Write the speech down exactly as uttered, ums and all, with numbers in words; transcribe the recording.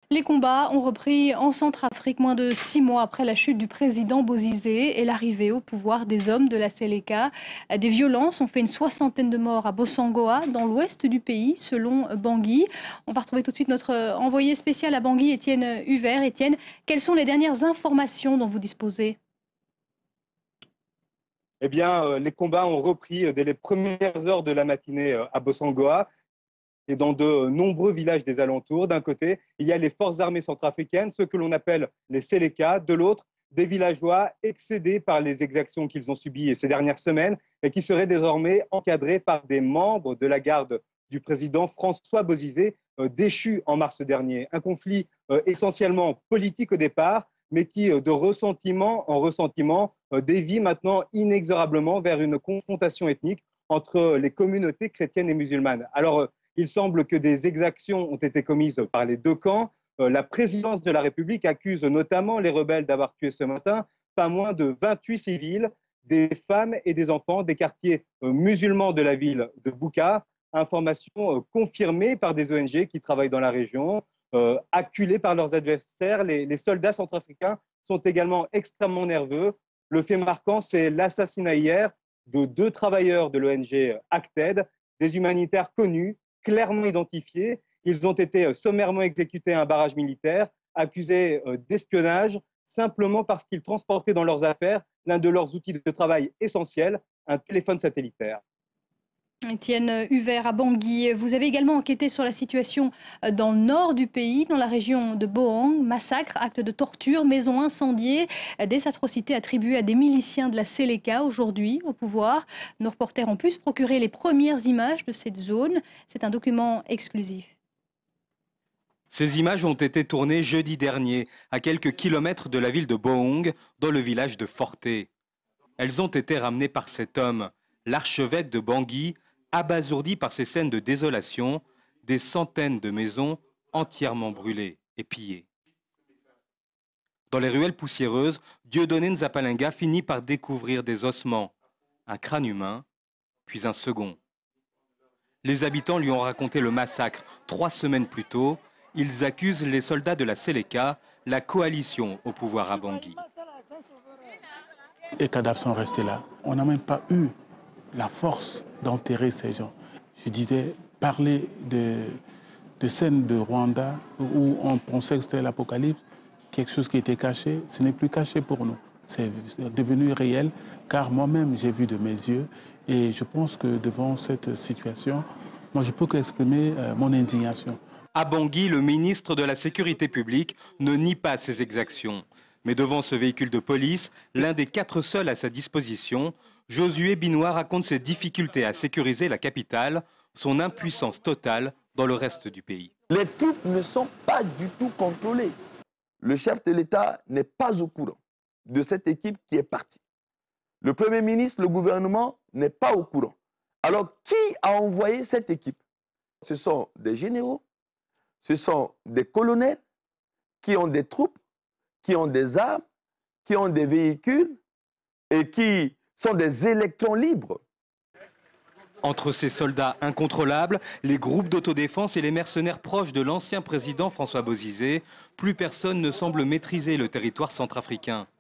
Les combats ont repris en Centrafrique moins de six mois après la chute du président Bozizé et l'arrivée au pouvoir des hommes de la Seleka. Des violences ont fait une soixantaine de morts à Bossangoa, dans l'ouest du pays, selon Bangui. On va retrouver tout de suite notre envoyé spécial à Bangui, Étienne Huvert. Étienne, quelles sont les dernières informations dont vous disposez ? Eh bien, les combats ont repris dès les premières heures de la matinée à Bossangoa et dans de nombreux villages des alentours. D'un côté, il y a les forces armées centrafricaines, ceux que l'on appelle les Seleka. De l'autre, des villageois excédés par les exactions qu'ils ont subies ces dernières semaines et qui seraient désormais encadrés par des membres de la garde du président François Bozizé, déchu en mars dernier. Un conflit essentiellement politique au départ, mais qui, de ressentiment en ressentiment, dévie maintenant inexorablement vers une confrontation ethnique entre les communautés chrétiennes et musulmanes. Alors, il semble que des exactions ont été commises par les deux camps. La présidence de la République accuse notamment les rebelles d'avoir tué ce matin pas moins de vingt-huit civils, des femmes et des enfants des quartiers musulmans de la ville de Bouka. Information confirmée par des O N G qui travaillent dans la région. Euh, acculés par leurs adversaires, les, les soldats centrafricains sont également extrêmement nerveux. Le fait marquant, c'est l'assassinat hier de deux travailleurs de l'O N G Acted, des humanitaires connus, clairement identifiés. Ils ont été sommairement exécutés à un barrage militaire, accusés d'espionnage, simplement parce qu'ils transportaient dans leurs affaires l'un de leurs outils de travail essentiels, un téléphone satellitaire. Étienne Huvert à Bangui, vous avez également enquêté sur la situation dans le nord du pays, dans la région de Bohang. Massacres, actes de torture, maisons incendiées, des atrocités attribuées à des miliciens de la Seleka aujourd'hui au pouvoir. Nos reporters ont pu se procurer les premières images de cette zone. C'est un document exclusif. Ces images ont été tournées jeudi dernier, à quelques kilomètres de la ville de Bohang, dans le village de Forté. Elles ont été ramenées par cet homme, l'archevêque de Bangui, abasourdi par ces scènes de désolation, des centaines de maisons entièrement brûlées et pillées. Dans les ruelles poussiéreuses, Dieudonné Nzapalinga finit par découvrir des ossements, un crâne humain, puis un second. Les habitants lui ont raconté le massacre trois semaines plus tôt. Ils accusent les soldats de la Seleka, la coalition au pouvoir à Bangui. Les cadavres sont restés là. On n'a même pas eu la force d'enterrer ces gens. Je disais, parler de, de scènes de Rwanda où on pensait que c'était l'apocalypse, quelque chose qui était caché, ce n'est plus caché pour nous. C'est devenu réel, car moi-même, j'ai vu de mes yeux, et je pense que devant cette situation, moi, je peux qu'exprimer euh, mon indignation. À Bangui, le ministre de la Sécurité publique ne nie pas ces exactions. Mais devant ce véhicule de police, l'un des quatre seuls à sa disposition, Josué Binois raconte ses difficultés à sécuriser la capitale, son impuissance totale dans le reste du pays. Les troupes ne sont pas du tout contrôlées. Le chef de l'État n'est pas au courant de cette équipe qui est partie. Le Premier ministre, le gouvernement n'est pas au courant. Alors, qui a envoyé cette équipe? Ce sont des généraux, ce sont des colonels qui ont des troupes, qui ont des armes, qui ont des véhicules et qui sont des électrons libres. Entre ces soldats incontrôlables, les groupes d'autodéfense et les mercenaires proches de l'ancien président François Bozizé, plus personne ne semble maîtriser le territoire centrafricain.